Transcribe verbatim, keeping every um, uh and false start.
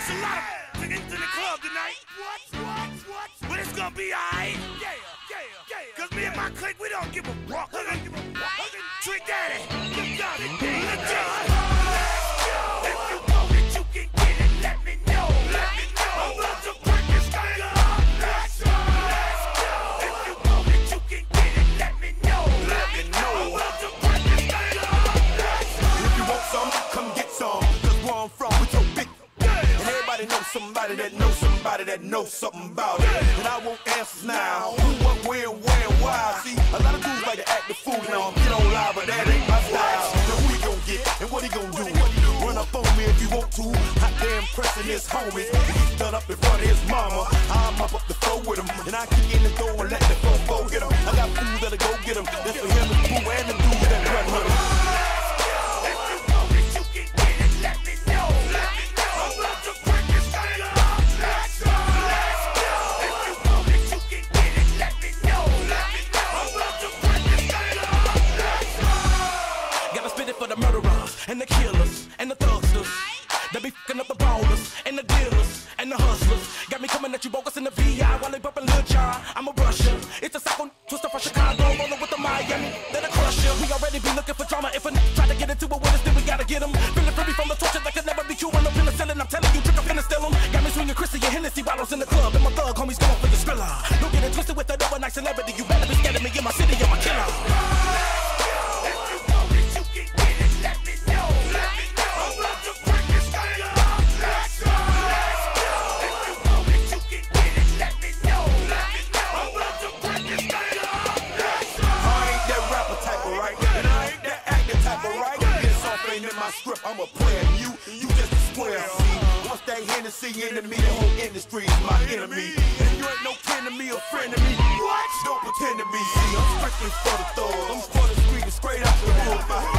It's a lot of into the club tonight. What? What? What? But it's gonna be alright. Yeah, yeah, yeah. Cause me and my clique, we don't give a fuck. We don't give a fuck. Trick Daddy. Let's go. Let's go. If you want it, you can get it. Let me know. Let me know. I'm about to break this thing up. Let's go. Let's go. If you want it, you can get it. Let me know. Let me know. I'm about to break this thing up. Let's go. If you want some, come get some. Cause where I'm from, we so big. And everybody knows somebody that knows somebody that knows something about it. And I want answers now. Who, what, where, where, and why? See, a lot of dudes like to act the fool now. Get on live, but that ain't my style. Now who he gon' get and what he gon' do? Run up on me if you want to. Hot damn pressing his homies. He's done up in front of his mama. I'm up up the floor with him. And I kick in the door and let the floor go get him. I got fools that'll go get him. That's for him, the crew, and the dudes that run with him. And the killers, and the thugsters, they be fucking up the ballers, and the dealers, and the hustlers. Got me coming at you bogus in the V I while they bumping Lil John. I'm a Russian, it's a cycle, twister from Chicago, rolling with the Miami, then a crusher. We already be looking for drama, if a n try to get into it with us, then we gotta get them. Feeling free from the torture that could never be chewing up in the ceiling. I'm telling you, trick up in the steal them. Got me swinging Chrissy and Hennessy bottles in the club, and my thug homies going for the skrilla. Don't get it twisted with that overnight celebrity, you better be scared of me in my city, I'm a killer. I'm a player, you, you just a square. See, once that Hennessy enemy, the whole industry is my enemy. And you ain't no kin to me or friend to me. What? Don't pretend to be. See, I'm strictly for the thugs. I'm for the street and straight out the hood.